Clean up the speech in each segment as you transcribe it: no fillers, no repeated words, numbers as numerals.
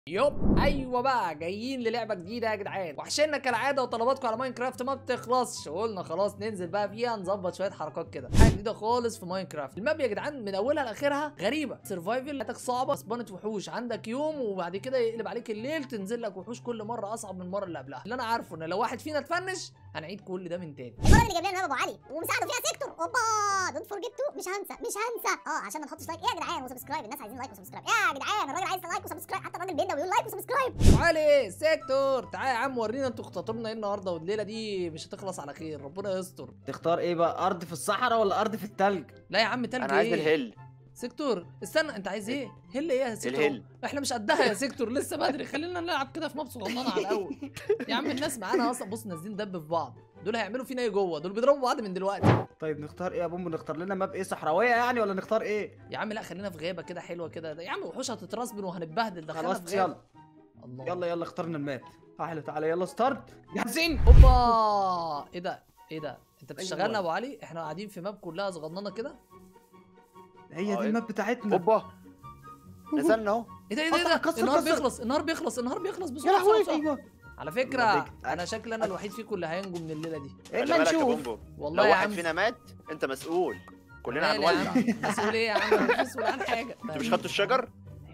يوب ايوه بقى جايين للعبه جديده يا جدعان، وحشنا كالعاده وطلباتكم على ماينكرافت ما بتخلصش، قلنا خلاص ننزل بقى فيها نظبط شويه حركات كده، حاجه جديده خالص في ماينكرافت. الماب يا جدعان من اولها لاخرها غريبه، سرفايفل حياتك صعبه، سبانت وحوش عندك يوم وبعد كده يقلب عليك الليل، تنزل لك وحوش كل مره اصعب من المره اللي قبلها. اللي انا عارفه ان لو واحد فينا اتفنش هنعيد كل ده من تاني. المره اللي جاب لنا ابو علي ومساعده فيها سيكتور، اوبا دونت فورجيت تو، مش هنسى عشان ما نحطش لايك. ايه يا جدعان وسبسكرايب، الناس عايزين لايك وسبسكرايب. يا جدعان الراجل عايز لايك وسبسكرايب، حتى الراجل بينا ويقول لايك وسبسكرايب. علي سيكتور تعالى يا عم ورينا انتوا اختطرنا ايه النهارده، والليله دي مش هتخلص على خير، ربنا يستر. تختار ايه بقى، ارض في الصحراء ولا ارض في التلج؟ لا يا عم تلج انا عايز ايه؟ الهيل. سيكتور استنى، انت عايز ايه؟ هل ايه يا سيكتور؟ الهيل. احنا مش قدها يا سيكتور، لسه بدري، خلينا نلعب كده في ماب صغننه على الاول. يا عم الناس معانا اصلا بص نازلين دب في بعض، دول هيعملوا فينا ايه جوه؟ دول بيضربوا بعض من دلوقتي. طيب نختار ايه يا بومبو؟ نختار لنا ماب ايه، صحراويه يعني ولا نختار ايه؟ يا عم لا خلينا في غابه كده حلوه كده، يا عم وحوش هتترسبن وهنتبهدل، دخلنا خلاص في غابة. يلا الله يلا اخترنا الماب. تعالى يلا ستارت، جاهزين؟ اوبا ايه ده؟ ايه ده؟ انت بتشتغلنا أيوة. يا ابو علي؟ احنا قاعدين في ماب كلها صغننه كده. هي دي الماب بتاعتنا. اوبا نزلنا اهو. ايه ده ايه ده ايه ده؟ كسر، النهار كسر. بيخلص النهار بيخلص يا بسرعه لهوي بسرعة. ايوه. على فكره انا شكلي انا الوحيد فيكم اللي هينجو من الليله دي. اما خلي بالك يا نشوف. بومبو، والله لو يا واحد عم فينا مات انت مسؤول، كلنا مالي يا هنولع. عم؟ مسؤول ايه يا عم؟ انا مش مسؤول عن حاجه. انتوا مش خدتوا الشجر؟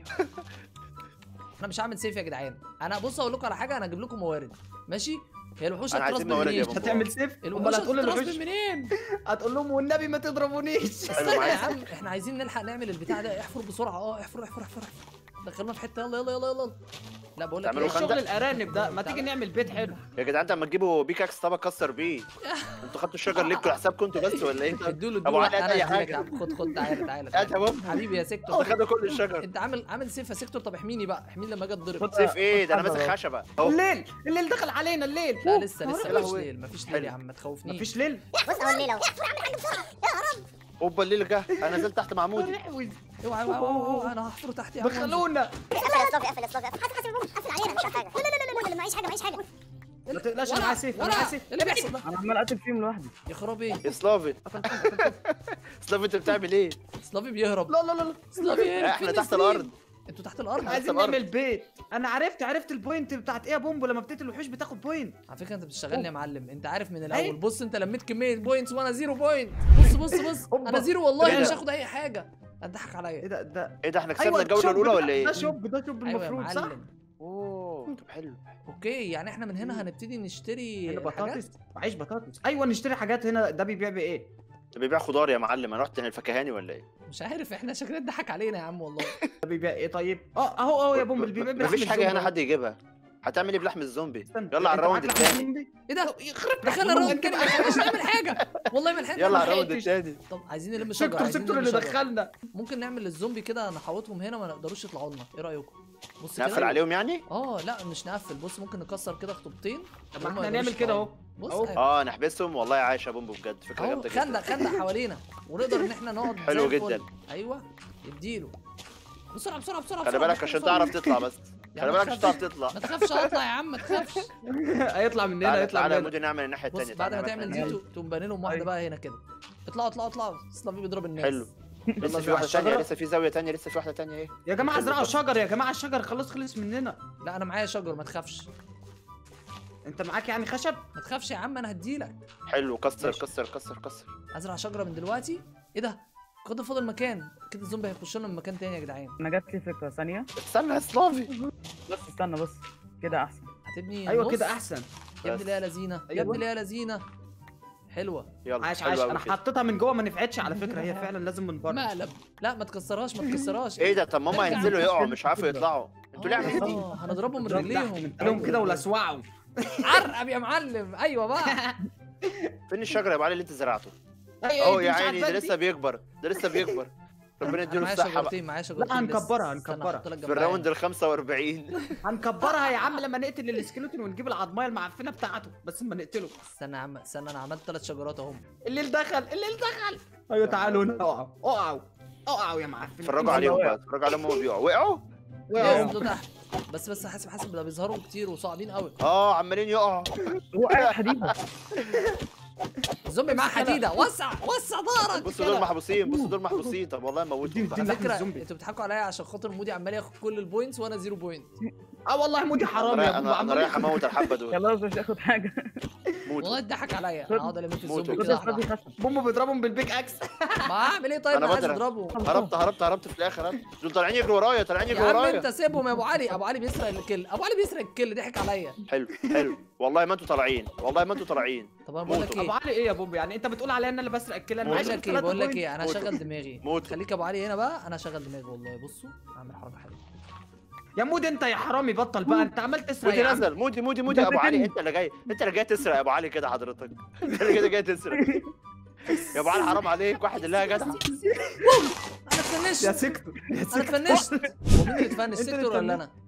انا مش هعمل سيف يا جدعان، انا بص اقول لكم على حاجه، انا هجيب لكم موارد ماشي؟ هي الوحوش أنا عايزين هتترسبن موارد يا منين؟ بابا. هتعمل سيف؟ الوحوش امال هتقول هتترسبن للوحوش، منين؟ هتقول لهم والنبي ما تضربونيش. استنى يا عم احنا عايزين نلحق نعمل البتاع ده، احفر بسرعه، احفر دخلنا في حته، يلا لا بقول لك تعملوا ايه، خندق؟ شغل الارانب ده، ما تيجي نعمل بيت حلو. يا جدعان انت اما تجيبوا بيكاكس طب اكسر بيه. انتوا خدتوا الشجر ليكوا حسابكم انتوا بس ولا ايه؟ ادوا ابو علي انا هات اي هديلك يا حاجه. عم، خد تعالى هات يا بومبو. حبيبي يا سيكتور. خدوا كل الشجر. انت عامل سيف يا سيكتور، طب احميني بقى، احميني لما اجي اتضرب. سيف ايه ده؟ انا ماسك خشبه اهو. الليل دخل علينا الليل. لا لسه يا مفيش لهوي. ليل، مفيش ليل يا عم ما تخوفنيش. مفيش ليل. بص اهو الليله اهو، احفر اعمل حاجه بسرعه يا رب. اوبا الليل جه، انا نزلت تحت معمودي. اوعى انا هحفره تحت يا عم. دخلونا. قفل يا صافي حاسب يا بابا، قفل علينا مش حاجه. لا معيش حاجه. ما تقلقش انا معايا سيف، انا معايا سيف. ايه اللي بيحصل ده؟ انا عمال اقتل فيهم لوحدي. يا خرابي يا سلافي سلافي انت بتعمل ايه؟ سلافي بيهرب. لا سلافي يهرب. احنا فين تحت السليم؟ الارض. انتوا تحت الارض؟ عايزين الأرض. نعمل بيت. انا عرفت البوينت بتاعت ايه يا بومبو، لما بتقتل الوحوش بتاخد بوينت. على فكره انت بتشتغلني يا معلم، انت عارف من الاول. أيوة. بص انت لميت كميه بوينتس وانا 0 بوينت. بص أوبا. انا 0 والله إيه مش ده؟ هاخد اي حاجه. هتضحك ايه عليا. ده ايه ده احنا كسبنا أيوة، الجوله شوب الاولى ده- ولا ايه؟ ده شوب ايوه يا المفروض صح؟ معلم. اوه طب حلو. اوكي يعني احنا من هنا هنبتدي نشتري هنا حاجات. بطاطس وعيش بطاطس. ايوه نشتري حاجات هنا. ده بيبيع بايه؟ ده بيبيع خضار يا معلم، انا رحت الفكهاني ولا ايه؟ مش عارف احنا شكلنا اتضحك علينا يا عم والله. ده بيبيع ايه طيب؟ اهو يا بومبو اللي بيبيع بلحم مفيش حاجه هنا الزومبي. حد يجيبها. هتعمل ايه بلحم الزومبي؟ استنى، يلا على أنت معاك الراوند لحم التاني. الزومبي؟ ايه ده؟ يخرب دخلنا الراوند التاني ما لحقناش نعمل حاجه، والله ما لحقنا يلا نعمل على الراوند حاجة. التاني. طب عايزين نلم شجر، سيكتور عايزين نلم اللي شجر. دخلنا. ممكن نعمل للزومبي كده نحوطهم هنا ما نقدروش يطلعوا لنا، ايه رايكم؟ بص نقفل كده. عليهم يعني؟ لا مش نقفل، بص ممكن نكسر كده خطوبتين. طب وهم ما احنا ما نعمل يقدروش كده يطلعوا. اهو. بص أهو. أهي. نحبسهم والله عايش يا بومبو بجد، فكره اهو جامده جدا. خندق حوالينا ونقدر ان احنا نقعد حلو زي الفل. جدا. ايوه اديله بسرعه خلي بالك عشان تعرف تطلع بس. يا خلي عم بالك عشان تعرف تطلع. ما تخافش اطلع يا عم ما تخافش. هيطلع مننا تعالى يطلع تعالى يا مننا. مودي نعمل الناحيه بص التانيه. بعد ما تعالى تعمل نعمل دي تقوم باني لهم واحده أيوة. بقى هنا كده. اطلعوا سلافي بيضرب الناس. حلو. لسه في زرع واحده تانيه، الشجرة. لسه في زاويه تانيه، لسه في واحده تانيه ايه؟ يا جماعه حلو ازرعوا طب. شجر، يا جماعه الشجر خلص مننا. لا انا معايا شجر ما تخافش. انت معاك يعني خشب؟ ما تخافش يا عم انا هديلك. حلو كسر ماشي. كسر كسر كسر. ازرع شجره من دلوقتي. ايه ده؟ كده فاضل مكان كده، الزومبي هيخش لنا من مكان تاني يا جدعان. انا جات لي فكره ثانيه، استنى يا سلافي. بس استنى بس كده احسن. هتبني ايوه نص؟ كده احسن. يا ابني ليه يا لذينه، يا أيوة. ابني ليه يا لذينه. حلوه. يلا عاش حلو أوي انا كده. حطيتها من جوه ما نفعتش على فكره، هي فعلا لازم من بره. مقلب. لا ما تكسرهاش. ايه ده؟ طب ماما ارجع هينزلوا عن يقعوا كده. مش عارفوا يطلعوا. انتوا ليه عاملين دي؟ هنضربهم من تحت رجليهم. لهم كده ولسوعوا. عرقب يا معلم. ايوه بقى. فين الشجره يا ابو علي اللي انت زرعته؟ أي اهو دي يا مش عيني ده عاجباك لسه دي؟ بيكبر، ده لسه بيكبر. ربنا انا يديله معايا الصحه بقى. شجرتين معايا شجرتين. لا، هنكبرها، لسه. استنى هنكبرها. أحط لك في جنبها. الراوند ال 45. هنكبرها يا عم لما نقتل السكيلتون ونجيب العضمايه المعفنه بتاعته، بس اما نقتله. استنى يا عم استنى، انا عملت 3 شجرات اهم. الليل دخل. ايوه تعالوا هنا. اقعوا يا معفن. اتفرجوا عليهم بقى، اتفرجوا عليهم وهم بيقعوا. وقعوا؟ نزلوا تحت. بس حاسب ده بيظهروا كتير وصعبين قوي. عمالين يقعوا. وقع حديده. الزومبي معاه حديده، وسع ظهرك بصوا دول محبوسين، بصوا دول محبوسين. طب والله موتهم على بقى. فكره الزومبي. انتوا بتضحكوا عليا عشان خاطر مودي عمال ياخد كل البوينتس وانا 0 بوينت. والله مودي حرام يا بومبو. انا رايح اموت الحبه دول. خلاص مش هاخد حاجه. والله موتوا. اتضحك عليا، انا هقعد الم في الزومبي موتوا. كده خد واحده. خشب. بومبو بيضربهم بالبيك اكس. ما اعمل ايه طيب؟ أنا انا عايز بضرب. اضربه. هربت في الاخر. دول طالعين يجروا ورايا، طالعين يا يجروا عم ورايا. انت سيبهم يا ابو علي. ابو علي بيسرق الكل، ضحك عليا. حلو والله ما انتوا طالعين، والله ما انتوا طالعين. طب انا بقول لك موتوا. ابو ايه؟ علي ايه يا بومبو؟ يعني انت بتقول عليا ان انا بسرق الكلى؟ انا بقول معايا لك ايه؟ 3 بقول لك بوينت. ايه؟ انا موتوا. هشغل دماغي. موتوا. خليك يا ابو علي هنا بقى، انا هشغل دماغي والله. بصوا هعمل حركه حلوه. يا مودي انت يا حرامي بطل بقى، انت عمال تسرق مودي يا عم. نزل. مودي يا ابو علي. انت اللي جاي تسرق يا ابو علي كده حضرتك. انت اللي كده جاي تسرق يا ابو علي. حرام عليك، واحد الله يا جدع. انا اتفنشت. يا سيكتور انا اتفنشت. هو مين اللي اتفنش؟ انت اللي سيكتور ولا انا؟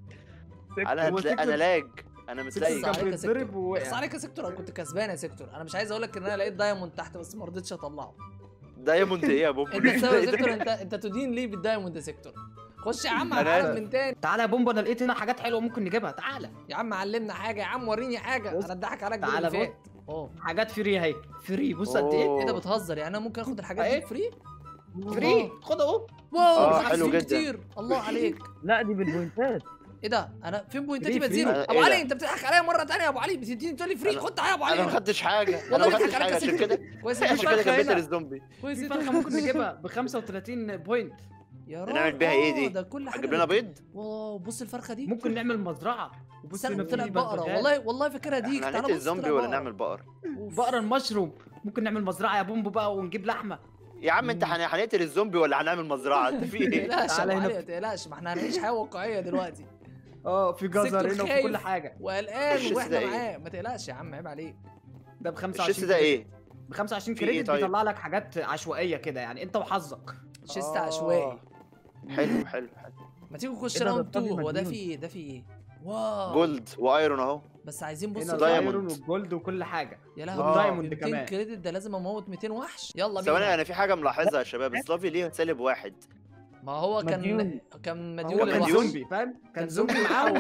انا لاج. انا متلاقي. بس عليك يا بيتضرب سيكتور. بس ووقع. عليك يا سيكتور، انا كنت كسبان يا سيكتور. انا مش عايز اقول لك ان انا لقيت دايموند تحت بس ما رضيتش اطلعه. دايموند ايه يا بومبو؟ انت تساوي يا سيكتور. انت تدين ليه بالدايموند يا سيكتور؟ خش يا عم على أنا العالم من تاني. تعالى يا بومبو، انا لقيت هنا حاجات حلوه ممكن نجيبها. تعالى يا عم علمنا حاجه، يا عم وريني حاجه. بص. انا اتضحك عليك تعالى اللي فات. اه حاجات فري اهي. فري بص قد ايه. ايه ده بتهزر؟ يعني انا ممكن اخد الحاجات دي ايه؟ فري؟ فري خد اهو. واو حلو حلو جدا. كتير. الله عليك. لا دي بالبوينتات. ايه ده؟ انا فين بوينتاتي فري، بقت زيرو؟ فري. ابو ايه علي ده؟ انت بتضحك عليا مره ثانيه يا ابو علي. بتديني تقول لي فري. خد تعالى يا ابو علي. انا ما خدتش حاجه. انا والله ما خدتش بيضحك عليك حاجه يا عشان سيكتور. كده. كويس عشان كده فرخة كملت هنا. للزومبي. كويس في يا فرخه ممكن نجيبها ب 35 بوينت. يا راجل. نعمل بيها ايه دي؟ ده كل حاجه هتجيب لنا بيض؟ واو بص الفرخه دي. ممكن نعمل مزرعه. وبص استنى هنا في طلعت بقره. بغبغان. والله فاكرها دي. احنا تعالى هنقتل بص الزومبي طلع ولا بقرة. نعمل بقر؟ أوف. بقره المشروم. ممكن نعمل مزرعه يا بومبو بقى ونجيب لحمه. يا عم انت هنقتل الزومبي ولا هنعمل مزرعه؟ انت في ما ايه؟ تقلقش يا تعالى ابو هنا. علي، ما تقلقش. ما احنا هنعيش حياه واقعيه دلوقتي. في جزر سيكتور هنا وفي خايف. كل حاجه. وقلقان الشيس واحنا ده ايه؟ معاه. ما تقلقش يا عم، عيب عليك. ده ب 25 الشيس ده ايه؟ ب 25 في ايه كريدت طيب؟ بيطلع لك حاجات عشوائيه كده، يعني انت وحظك. شيست عشوائي. حلو. ما تيجوا نخش ايه ده؟ راوند ده 2. هو ده مجنون. في ايه؟ ده في ايه؟ واو. جولد وايرون اهو. بس عايزين هنا بص دايموند. الايرون والجولد وكل حاجه. يا والدايموند لهوي. 200 كمان. كريدت ده لازم اموت 200 وحش. يلا ثواني، بينا. انا في حاجه ملاحظها يا شباب. سلافي ليه سالب واحد؟ ما هو مديون. كان هو مديون كان للوحش. زومبي فاهم؟ كان زومبي معاهم.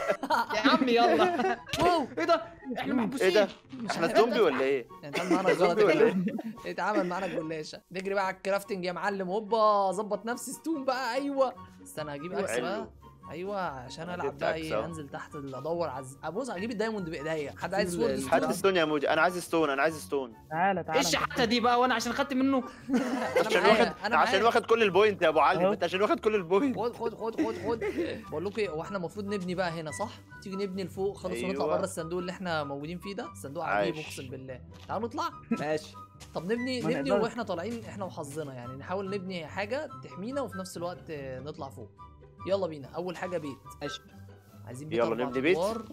يا عم يلا. واو. ايه ده؟ احنا محبوسين. ايه ده؟ مش احنا عارف. زومبي ولا ايه؟ اتعامل معانا غلط زومبي يا ولا جدعان. اتعامل معانا الجلاشه. نجري بقى على الكرافتنج يا معلم. هوبا ظبط نفسي ستون بقى. ايوه استنى هجيب اكس حلو. بقى. ايوه عشان أنا العب جبت بقى أكس ايه. أهو. انزل تحت ادور ابص هجيب الدايموند بايديا. حد عايز سورد ال- هات ستون؟ ستون يا مودي. انا عايز ستون. تعالى ايه الشحاته دي بقى وانا عشان خدت منه؟ عشان معايا، واخد أنا عشان معايا. واخد كل البوينت يا ابو علي. أهو. انت عشان واخد كل البوينت. خد. بقول لكم ايه، هو احنا المفروض نبني بقى هنا صح؟ تيجي نبني لفوق خالص ونطلع أيوة. بره الصندوق اللي احنا موجودين فيه ده. صندوق عجيب عايش. اقسم بالله. تعالوا نطلع. ماشي. طب نبني ما نقدرش. واحنا طالعين احنا وحظنا. يعني نحاول نبني حاجه تحمينا وفي نفس الوقت نطلع فوق. يلا بينا. اول حاجه بيت. ماشي. عايزين بيت يلا 4 نبني بيت. أدوار.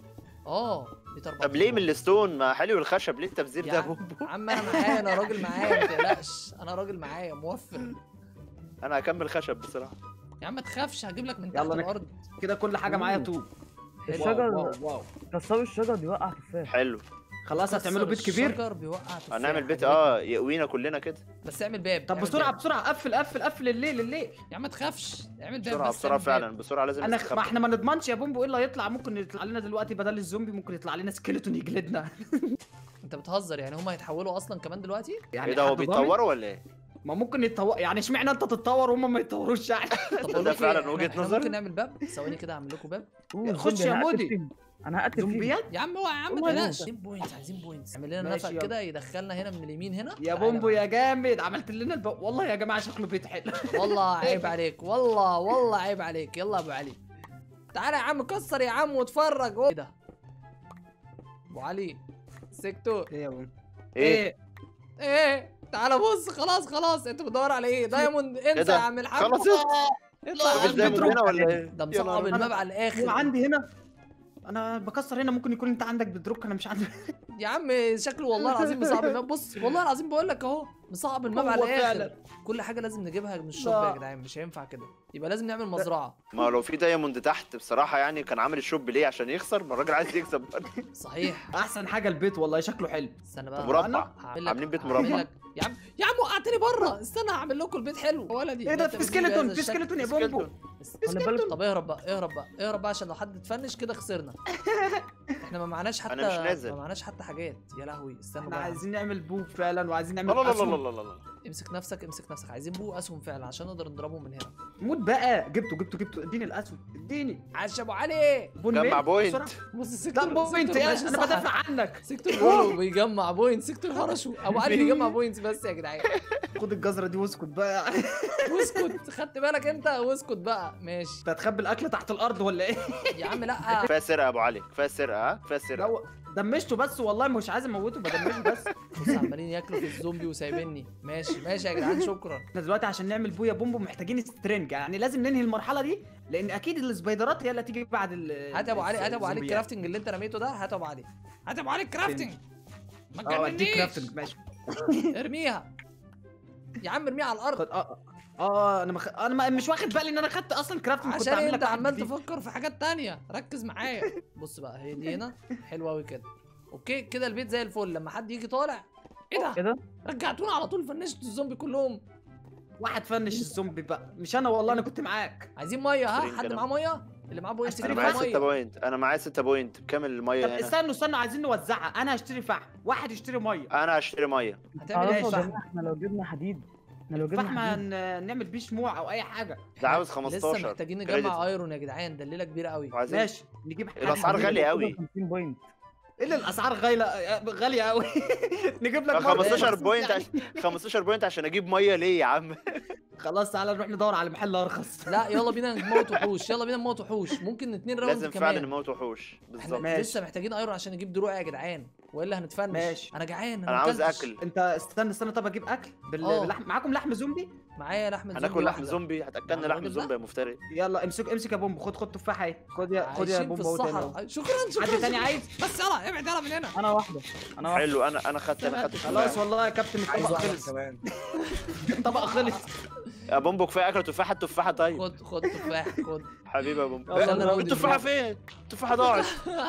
بيت 4 طب ليه من الستون؟ ما حلو الخشب. ليه التبذير يا ده يا عم بومبو؟ عم انا معايا. انا راجل معايا ما تقلقش. انا راجل معايا موفر. انا هكمل خشب بصراحه. يا عم ما تخافش هجيب لك من يلا تحت نك- الارض. كده كل حاجه معايا طوب. الشجر واو. كسروا الشجر بيوقع تفاح. حلو. خلاص هتعملوا بيت كبير. الشجر بيوقع تفاح. هنعمل بيت عجبتني. يقوينا كلنا كده. بس اعمل باب. طب اعمل بسرعه باب. قفل الليل. يا عم ما تخافش. اعمل باب بسرعه بس. بسرعه اعمل باب. فعلا. بسرعه لازم ما نستخبى. احنا ما نضمنش يا بومبو ايه اللي هيطلع. ممكن يطلع لنا دلوقتي بدل الزومبي ممكن يطلع لنا سكيلتون يجلدنا. انت بتهزر؟ يعني هم هيتحولوا اصلا كمان دلوقتي؟ يعني ايه ده؟ هو حد ضامن؟ بيتطوروا ولا ايه؟ ما ممكن يتطور. يعني اشمعنى انت تتطور وهم ما يتطوروش يعني؟ طب ده بقول لك فعلا إيه، وجهة احنا نظر. ممكن نعمل باب. ثواني كده اعمل لكم باب. خش زومبي، يا أنا هقتل مودي. فيهم. انا هقتل فيهم. زومبيات. يا عم اوعى يا عم ما والله تقلقش. عايزين بوينتس. عايزين بوينتس. اعمل لنا ماشي، نفق يلا. كده يدخلنا هنا من اليمين هنا. يا تعالى بومبو بقى. يا جامد عملت لنا والله يا جماعه شكله بيت حلو. والله عيب عليك. والله عيب عليك. يلا يا ابو علي. تعالى يا عم كسر يا عم واتفرج. ايه ده؟ ابو علي سيكتور. ايه يا بومبو؟ ايه؟ ايه تعالى بص. خلاص انت بتدور على ايه؟ دايموند. انسى ده؟ يا عم الحاج. خلاص. اطلع مفيش دايما بتروح. هنا ولا ايه؟ ده يا مصعب نهار الماب على هو الاخر. عندي هنا. انا بكسر هنا ممكن يكون انت عندك بدروك انا مش عندي. يا عم شكله والله العظيم مصعب الماب. بص والله العظيم بقول لك اهو مصعب الماب هو على الاخر. فعلا. كل حاجه لازم نجيبها من الشوب لا. يا جدعان. مش هينفع كده. يبقى لازم نعمل مزرعه. ما لو في دايموند تحت بصراحه يعني كان عامل الشوب ليه؟ عشان يخسر؟ ما الراجل عايز يكسب. صحيح. احسن حاجه البيت والله شكله حلو. استنى بقى. مربع. هعمل لك- عاملين بيت هعمل مربع. لك- يا عم وقعتني بره. استنى هعمل لكم البيت حلو يا ولدي. ايه ده أنت في بتجيب بهذا سكيلتون في الشكل. سكيلتون يا بومبو. خلي بالك. طب اهرب بقى عشان لو حد اتفنش كده خسرنا. احنا ما معناش حتى، أنا مش نازل. ما معناش حتى حاجات. يا لهوي استنوا احنا بقى. عايزين نعمل بوب فعلا وعايزين لا نعمل لا لا اسهم. لا لا لا. امسك نفسك امسك نفسك، عايزين بو اسهم فعلا عشان نقدر نضربهم من هنا. موت بقى. جبته اديني الاسهم اديني. عاش يا ابو علي. بون جمع ميل، بوينت. بسرعة. بص السيكتور، لا بوينت السيكتور ايه، ماشي انا صح. بدافع عنك. سيكتور كله بيجمع بوينت، سيكتور هرشوا. ابو علي بيجمع بوينتس بس يا جدعان. خد الجزره دي واسكت بقى. واسكت، خدت بالك انت؟ واسكت بقى. ماشي انت هتخبي الاكل تحت الارض ولا ايه؟ يا عم لا. كفايه سرقه يا ابو علي، كفايه سرقه، ها كفايه سرقه. لا دمشته بس والله مش عايز اموته، بدمشه بس. بص عمالين ياكلوا في الزومبي وسايبيني. ماشي ماشي يا جدعان شكرا. احنا دلوقتي عشان نعمل بويا بومبو محتاجين سترينج، يعني لازم ننهي المرحله دي لان اكيد السبايدرات هي اللي هتيجي بعد هات يا ابو علي، هات يا ابو علي الزومبيات. الكرافتنج اللي انت رميته ده. هات يا ابو علي، هات يا ابو علي الكرافتنج. ما اديك تجننيش. كرافتنج ماشي. ارميها يا عم، ارميها على الارض. خد انا مش واخد بالي ان انا خدت اصلا كرافتنج. كنت عشان عامل انت لك واحد عمال جديد. تفكر في حاجات تانية. ركز معايا. بص بقى، هي دي هنا حلوه قوي كده. اوكي كده البيت زي الفل. لما حد يجي طالع، ايه ده؟ كده رجعتونا على طول، فنشتوا الزومبي كلهم. واحد فنش الزومبي بقى، مش انا والله، انا كنت معاك. عايزين ميه. ها اشتري حد كده. معاه ميه؟ اللي معاه بوينت اشتري يجيب انا فحم. معايا ميه. 6 بوينت، انا معايا 6 بوينت بكامل الميه طب هنا. استنوا عايزين نوزعها. انا هشتري فحم، واحد يشتري ميه. انا هشتري ميه. هتعمل خلاص ايه؟ يا فحم؟ جماعة. احنا لو جبنا حديد، احنا لو فحم جبنا حديد نعمل بيه شموع او اي حاجه. ده عاوز لسه 15 محتاجين كريدت. نجمع ايرون يا جدعان. ده الليله كبيره قوي. وعايزين ماشي نجيب الأسعار حديد. غالية أوي. 50 بوينت. ايه اللي الاسعار غاليه قوي. نجيب لك 15 مرة بوينت يعني. 15 بوينت عشان اجيب ميه ليه يا عم؟ خلاص تعالى نروح ندور على محل ارخص. لا يلا بينا نموت وحوش، يلا بينا نموت وحوش. ممكن 2 راوند لازم كمان. فعلا نموت وحوش احنا بالظبط. ماشي. لسه محتاجين ايرون عشان نجيب دروع يا جدعان، والا هنتفنش. ماشي. انا جعان. انا عاوز مكلتش. اكل. انت استنى طب اجيب اكل باللحم. معاكم لحم زومبي؟ معايا لحم زومبي هناكل لحم واحدة. زومبي، هتاكلنا الراجل لحم ده؟ زومبي يا مفتري. يلا امسك يا بومبو. خد تفاحه اهي. خد يا عايشين في بومبو اهو تاني الصحراء. اهو. شكرا حد تاني عايز؟ بس يلا ابعد يلا من هنا. انا واحده، انا واحده. حلو، انا خدت خلاص تفاح. والله يا كابتن الطبق خلص. الطبق خلص. يا بومبو كفايه اكل تفاحه. التفاحه طيب خد تفاح خد. حبيبي يا بومبو. يلا نروح التفاحه فين؟ التفاحه ضاعت.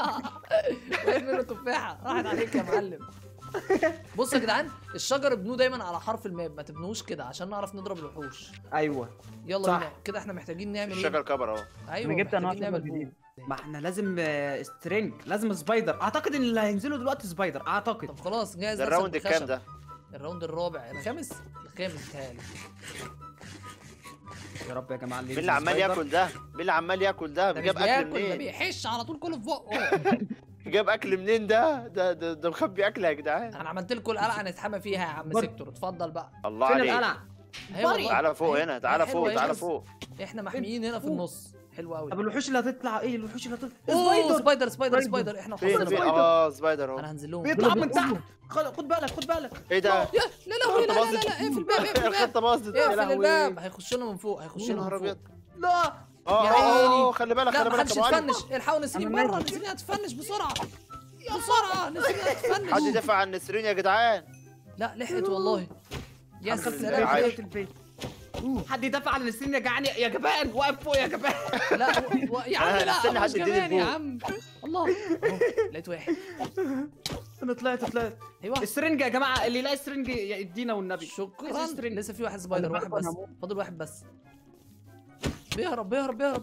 وين منه تفاحه؟ راحت عليك يا معلم. بصوا يا جدعان، الشجر ابنوه دايما على حرف الماب، ما تبنوش كده عشان نعرف نضرب الوحوش. ايوه يلا صح. بينا كده. احنا محتاجين نعمل الشجر ايه؟ كبر اهو. ايوه انا جبت انواع محتاجين شجر نعمل جديد. بوم. ما احنا لازم سترينج، لازم سبايدر. اعتقد ان اللي هينزلوا دلوقتي سبايدر اعتقد. طب خلاص جاهز ده نفسك الراوند الكام بالخشب. ده؟ الراوند الرابع الخامس بتهيألي. يا رب يا جماعه مين اللي عمال ياكل ده؟ مين اللي عمال ياكل ده؟ ده مش جاب اكل بياكل، ده منين؟ بيحش على طول كله في بقه. جاب اكل منين ده؟ ده مخبي اكل يا جدعان. انا عملت لكم القلعه نتحمى فيها يا عم برضه. سيكتور. اتفضل بقى. الله فين عليك. القلعه؟ ايوه والله. تعالى فوق أهي. هنا، تعالى أهي فوق، حلوة تعالى أهي. فوق. احنا محميين هنا في فوق. النص. حلو قوي. طب الوحوش اللي هتطلع ايه؟ الوحوش اللي هتطلع اوه سبايدر سبايدر احنا فين وحظنا فين؟ بقى. سبايدر اهو. انا هنزل لهم. بيطلع من تحت. خد بالك. ايه ده؟ يا لا لا لا لا لا اقفل الباب اقفل الباب الخطه باظت يا اقفل لهوي. الباب. هيخش لنا من فوق، هيخش يا لنا نهار من فوق. ابيض. لا يا عيني. خلي بالك، لا خلي بالك محدش يا ابو علي. يتفنش. الحقوا نسرين أنا بره، ماشي. نسرين هتفنش بسرعه. بسرعه نسرين حد هتفنش. يدافع عن نسرين يا جدعان. لا لحقت والله. يا الحمد لله. سلام. عايش. البيت. حد يدافع عن السنين يا جعان يا جبان. واقف فوق يا جبان. لا يا عم لا استنى مش حد يديني كمان يا البوق. عم. الله أهو، لقيت واحد. انا طلعت ايوه السرنج يا جماعه، اللي يلاقي السرنج يدينا والنبي. شكرا. عايز سترينج. لسه في واحد سبايدر، واحد بس. فاضل واحد بس. بيهرب.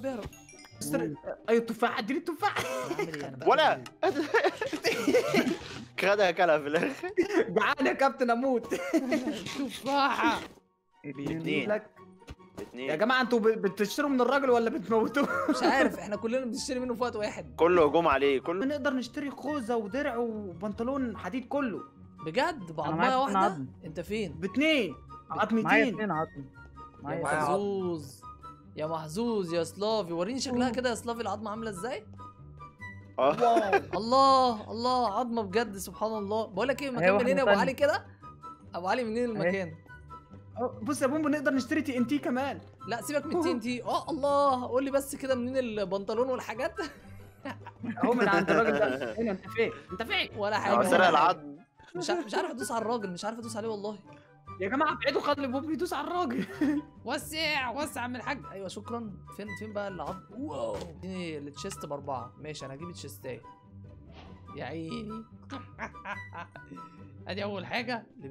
ايوه التفاح، اديني التفاح. اعمل ايه انا؟ ولا خدها كلها في الاخر. جعان يا كابتن اموت. تفاحه. اتنين. لك يا اتنين. جماعه انتوا بتشتروا من الراجل ولا بتموتوه؟ مش عارف، احنا كلنا بنشتري منه في وقت واحد. كله هجوم عليه، كله. نقدر نشتري خوذه ودرع وبنطلون حديد كله بجد معايا بعضمايه اتنين واحده. عظم. انت فين؟ باتنين معايا عظمتين. 2 عظم. يا معايا محظوظ يا محظوظ يا سلافي. وريني شكلها كده يا سلافي، العظمه عامله ازاي؟ الله عظمه بجد سبحان الله. بقول لك ايه، المكان واحدة منين يا ابو تانية. علي كده؟ ابو علي منين المكان؟ بص يا بومبو نقدر نشتري تي ان تي كمان. لا سيبك من تي ان تي. الله قول لي بس كده منين البنطلون والحاجات؟ اهو من عند الراجل ده. هنا انت فين؟ ولا هو حاجه. سرق العظم. مش عارف ادوس على الراجل، مش عارف ادوس عليه والله. يا جماعه ابعدوا، خلي بومبو يدوس على الراجل. وسع يا عم الحاج. ايوه شكرا. فين بقى العظم؟ واو اديني التشيست ب4. ماشي انا هجيب التشيستايه. يا عيني. ادي اول حاجه.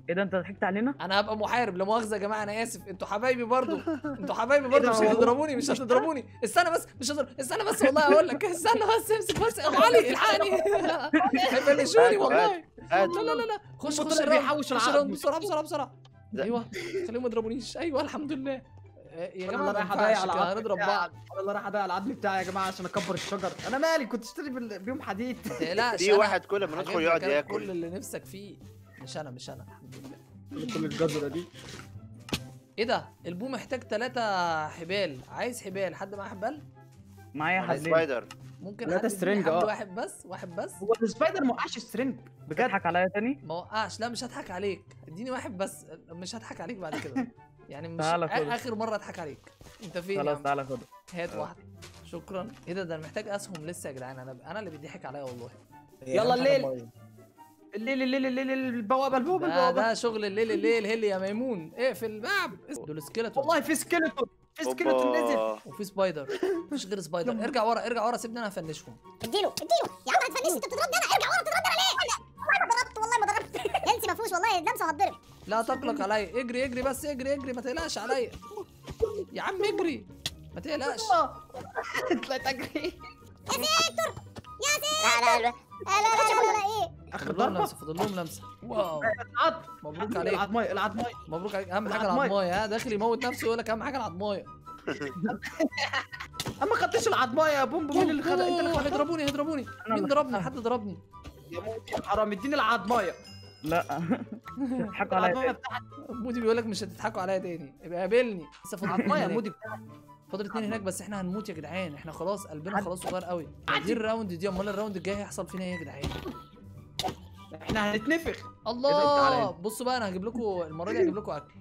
ايه ده انت ضحكت علينا؟ انا هبقى محارب، لا مؤاخذه يا جماعه، انا اسف، انتوا حبايبي برضو، انتوا حبايبي برضو، مش هتضربوني مش هتضربوني. استنى بس، مش هضرب، استنى بس والله هقول لك، استنى بس، امسك بس يا ابو علي، الحقني. هيفنشوني والله. لا لا لا لا، خش الراوند، بيحوش خش العقل. الراوند بسرعه بسرعه بسرعه. ايوه خليهم ما يضربونيش، ايوه الحمد لله. يا جماعه ما رايح اضيع ينفعش كده، هنضرب بعض. والله رايح اضيع العظم بتاعي يا جماعه عشان اكبر الشجر. انا مالي، كنت اشتري بيهم حديد. ما تقلقش، في واحد كل ما ندخل يقعد ياكل. كل اللي نفسك فيه. مش انا الحمد لله. كل الجزره دي. ايه ده؟ البو محتاج 3 حبال، عايز حبال، حد معاه حبال؟ معايا على حبلين. سبايدر. ممكن 3 حد يديني سترينج، حبل واحد بس، واحد بس. هو السبايدر ما وقعش السرنج بجد. تضحك عليا تاني؟ ما وقعش، لا مش هضحك عليك، اديني واحد بس، مش هضحك عليك بعد كده. يعني مش تعالى خد. اخر مره اضحك عليك. انت فين يا خلاص عم؟ تعالى خد. هات واحده. شكرا. ايه ده انا محتاج اسهم لسه يا جدعان، انا اللي بيضحك عليا والله. يلا الليل. الليل البوابه ده شغل الليل هلي يا ميمون، اقفل الباب. دول سكيلتون. والله في سكيلتون نزل. وفي سبايدر، مفيش غير سبايدر. ارجع ورا سيبني انا هفنشهم. اديله يا عم، هتفنشني انت بتضربني انا، ارجع ورا تضربني انا ليه؟ والله ما ضربت هيلثي ما فيهوش والله، لمسه وهتضرب. لا تقلق عليا، اجري بس، اجري ما تقلقش عليا يا عم، اجري ما تقلقش. طلعت اجري. يا سيكتور لا ايه اخر فاضل لهم ضربه. لمسه، فاضل لهم لمسه. واو العظم. مبروك عليك، العظمايه. مبروك عليك. اهم حاجه العضماية. العضمايه، ها داخل يموت نفسه يقول لك اهم حاجه العضمايه. اما خدتش العظمايه يا بومبو. مين اللي خد؟ انت اللي خدتها. هيضربوني. أنا مين اللي ضربني؟ خدتها. حد ضربني. يا موت يا حرام، اديني العظمايه. لا تضحكوا عليا العظمايه تاني. بتاعتي. مودي بيقول لك مش هتضحكوا عليا تاني، يبقى قابلني. لسه فاضل العظمايه يا 2 مودي هناك. بتاعتي. فاضل 2 هناك، بس احنا هنموت يا جدعان، احنا خلاص قلبنا خلاص صغير قوي. دي الراوند دي، امال الراوند الجاي هيحصل فينا ايه يا جدعان؟ احنا هنتنفخ. الله. بصوا بقى، انا هجيب لكم المره دي، هجيب لكم اكل.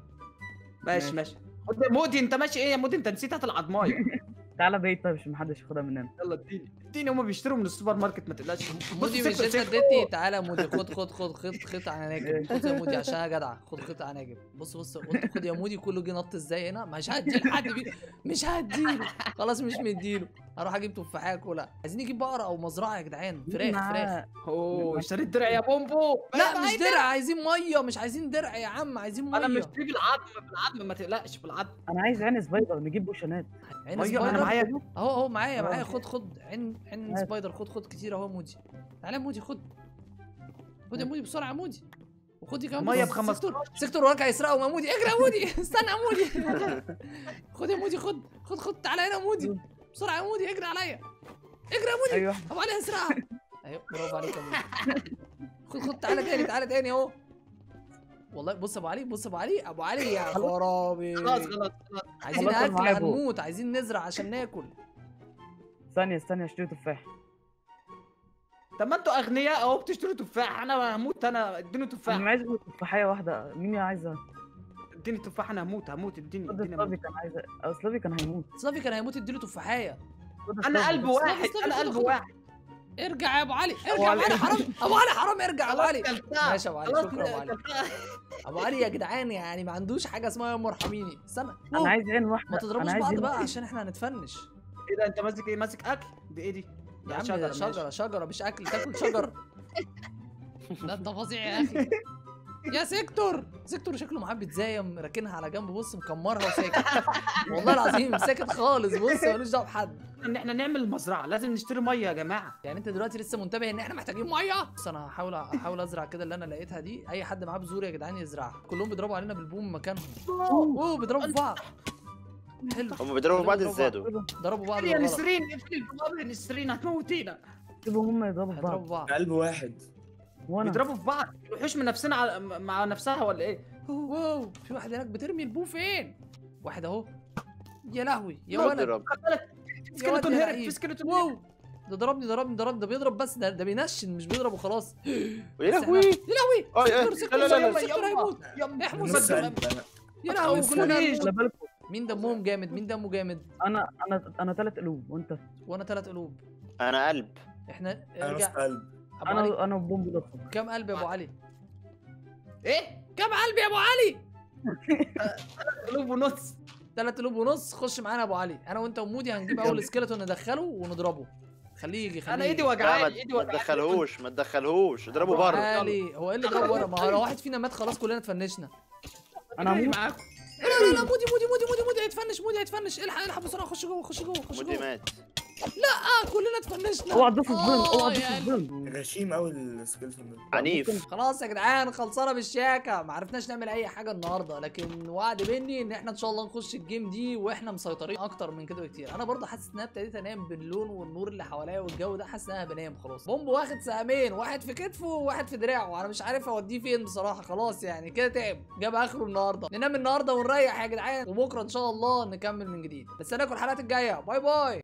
ماشي. خد يا مودي، انت ماشي ايه يا مودي؟ انت نسيت هات العظمايه. تعالى بيت طيب عشان محدش ياخدها مننا. يلا اديني هما بيشتروا من السوبر ماركت، ما تقلقش. مودي مش انت اديتني؟ تعالى يا مودي، خد خيط عناجب. خد يا مودي عشان انا جدع، خد خيط عناجب. بص قلت خد يا مودي، كله جه نط ازاي هنا. مش هدي لحد مش هديله، خلاص مش مديله. هروح اجيب تفاحيه اكلها. عايزين نجيب بقره او مزرعه يا جدعان، فراخ. اوه اشتريت درع يا بومبو. لا مش درع، عايزين ميه، مش عايزين درع يا عم، عايزين ميه. انا مشتري بالعظم ما تقلقش بالعظم. انا عايز عين سبايدر نجيب بوشنات. عين ميه سبايدر انا معايا. اهو معايا. خد عين سبايدر، خد كتير اهو مودي. تعالى يا مودي، خد يا مودي بسرعه يا مودي. وخدي كمان ميه بص، سيكتور وراك هيسرقوا يا مودي. اجري يا مودي، استنى يا مودي. خد يا مودي، خد تعالى هنا يا مودي بسرعه يا مودي، اجري عليا، اجري يا مودي. ايوه ابو علي هيسرقها. ايوه برافو عليك يا مودي. خد تعالى تاني اهو. والله بص ابو علي يا خرابي. خلاص عايزين خلاص اكل، معايا هنموت، عايزين نزرع عشان ناكل. ثانية اشتري تفاح. طب ما انتوا اغنياء اهو بتشتروا تفاح. انا هموت. انا اديني تفاح. انا عايز تفاحية واحدة، مين عايزها؟ اديني تفاح. انا هموت. اديني سلافي كان عايزها، سلافي كان هيموت. سلافي كان هيموت، اديله تفاحيه. انا قلب واحد. ارجع يا ابو علي، ارجع يا ابو علي، حرام ابو علي، حرام، ارجع يا ابو علي. كلتها. ماشي يا ابو علي، شكرا يا ابو علي. ابو علي يا جدعان يعني ما عندوش حاجه اسمها يا مرحميني. استنى انا عايز عين واحدة. ما تضربوش بعض بقى عشان احنا هنتفنش. ايه ده؟ انت ماسك ايه؟ ماسك اكل؟ دي ايه دي؟ يا عم شجره مش اكل، تاكل شجر. لا انت فظيع يا اخي. يا سيكتور شكله معاه بيتزايم راكنها على جنب، بص مكمرها وساكت. والله العظيم ساكت خالص، بص ملوش دعوه بحد. ان احنا نعمل مزرعه لازم نشتري ميه يا جماعه. يعني انت دلوقتي لسه منتبه ان احنا محتاجين ميه؟ بص انا هحاول ازرع كده اللي انا لقيتها دي. اي حد معاه بذور يا جدعان يزرعها. كلهم بيضربوا علينا بالبوم مكانهم. اوه بيضربوا في بعض. حلو. هم بيضربوا بعض ازاي دول؟ ضربوا بعض يا بالغلط. نسرين يا نسرين هتموتينا. سيبهم هم يضربوا في هيضربوا بعض. بعض. قلب واحد. وانا بيضربوا في بعض. الوحوش من نفسنا مع نفسها ولا ايه؟ واو في واحد هناك بترمي البو فين؟ واحد اهو. يا لهوي يا ولد. بضرب. سكيلتون يا هرب. لعيب. في سكيلتون واو ده ضربني ده بيضرب بس ده بينشن مش بيضرب وخلاص. يا لهوي. يا لهوي لا لا لا لا. سيكتور هيموت. احموا نص سيكتور. قلب انا. يا لهوي كلنا هنموت. خلي بالكم، مين دمهم جامد؟ مين دمه جامد؟ انا 3 قلوب وانت. وانا 3 قلوب. انا قلب. احنا انا نص ارجع. قلب. أبو علي. انا وبومبي لطفه. كم قلب يا ابو علي؟ ايه؟ كم قلب يا ابو علي؟ قلوب ونص. 3 قلوب ونص. خش معانا يا ابو علي، انا وانت ومودي هنجيب اول سكيلتون ندخله ونضربه. خليه يجي خليه انا ايدي يجي. وجعاني لا ايدي ما وجعاني. تدخلهوش ما تدخلهوش اضربه بره. تعالي هو ايه اللي ضرب ورا؟ ما هو لو واحد فينا مات خلاص كلنا اتفنشنا. انا جاي هموت. معاكم. لا لا مودي هيتفنش، مودي هيتفنش. الحق الحق بسرعه، خش جوه خش جوه خش مودي جوه. مات. كلنا اتفنشنا. اوعى تدوس الظلم، اوعى تدوس يعني. الظلم. غشيم قوي السكيلتون ده. عنيف. خلاص يا جدعان خلصانه بالشياكه، ما عرفناش نعمل اي حاجه النهارده، لكن وعد مني ان احنا ان شاء الله نخش الجيم دي واحنا مسيطرين اكتر من كده بكتير. انا برضه حاسس ان انا ابتديت انام باللون والنور اللي حواليا والجو ده، حاسس ان انا بنام خلاص. بومب واخد سهمين، واحد في كتفه وواحد في دراعه، انا مش عارف اوديه فين بصراحه. خلاص يعني كده تعب، جاب اخره النهارده. ننام النهارده ونريح يا جدعان، وبكره ان شاء الله نكمل من جديد. بس انا الحلقات الجايه. باي باي.